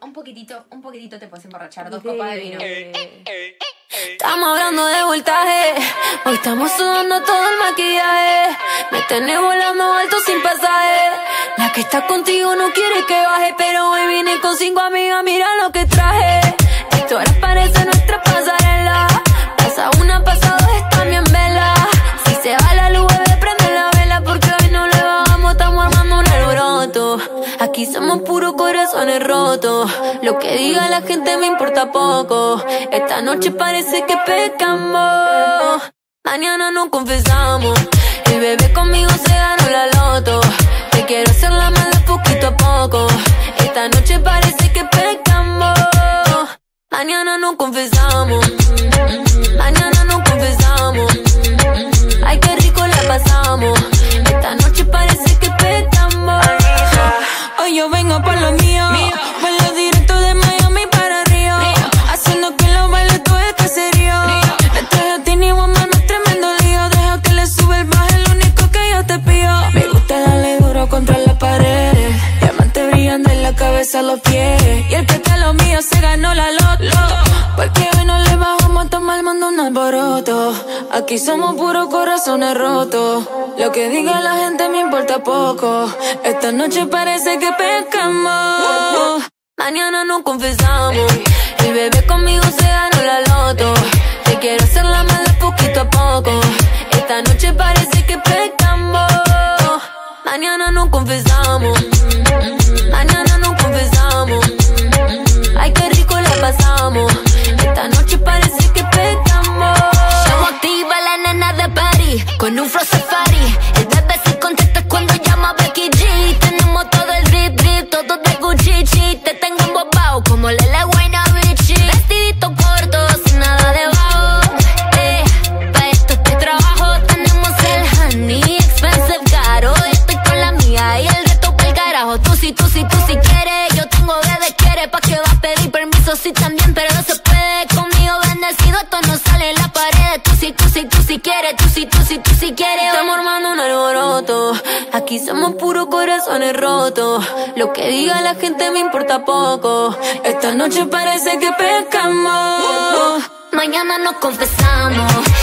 un poquitito te puedes emborrachar, 2 copas de vino. Estamos hablando de voltaje, hoy estamos sudando todo el maquillaje. Me tenés volando alto sin pasaje. La que está contigo no quiere que baje, pero hoy vine con 5 amigas, mira lo que traje. Esto ahora parece nuestra pasarela. Pasa una, pasa dos, está bien vela. Si se va la luz, bebé, prende la vela, porque hoy no le bajamos, estamos armando un alboroto. Aquí somos puros corazones rotos. Lo que diga la gente me importa poco. Esta noche parece que pecamos, mañana nos confesamos. El bebé conmigo se ganó la loto. Te quiero hacer la mala poquito a poco. Esta noche parece que pecamos, mañana nos confesamos. Mañana nos confesamos. Ay, qué rico la pasamos. Esta noche parece que pecamos. Hoy yo vengo por lo mío. Vuelo directo de Miami para Río. Haciendo que los bailes todo el caserío. Le traje a Tini Woman, no es tremendo lío. Deja que le sube el bajo, es lo único que yo te pido. Me gusta darle duro contra la pared. Diamantes brillando en la cabeza, los pies. Y el que está lo mío se ganó la loto. Porque hoy no le bajamos, toma el mando un alboroto. Aquí somos puros corazones rotos. Lo que diga la gente me importa poco. Esta noche parece que pecamos, mañana nos confesamos. El bebé conmigo se ganó la loto. Te quiero hacer la mala poquito a poco. Esta noche parece que pecamos, mañana nos confesamos. Mañana nos confesamos. Ay, qué rico la pasamos. Esta noche parece que pecamos. Llamo activa la nena de París con un flow safari. El bebé se contesta cuando llama a Becky G. Tenemos todo el drip, drip, todo de Gucci. Te tengo embobado como Lele Guayna Bichi. Vestidito corto, sin nada debajo. Pa' esto este trabajo. Tenemos el honey, expensive caro. Estoy con la mía y el resto pa'l carajo. Tú si quieres, yo tengo bebé quiere. Pa' que va a pedir permiso, sí también, pero no se puede. Conmigo bendecido, esto no sale en la pared. Tú si quieres, tú si quieres. Estamos armando un alboroto. Aquí somos puros corazones rotos. Lo que diga la gente me importa poco. Esta noche parece que pecamos, mañana nos confesamos.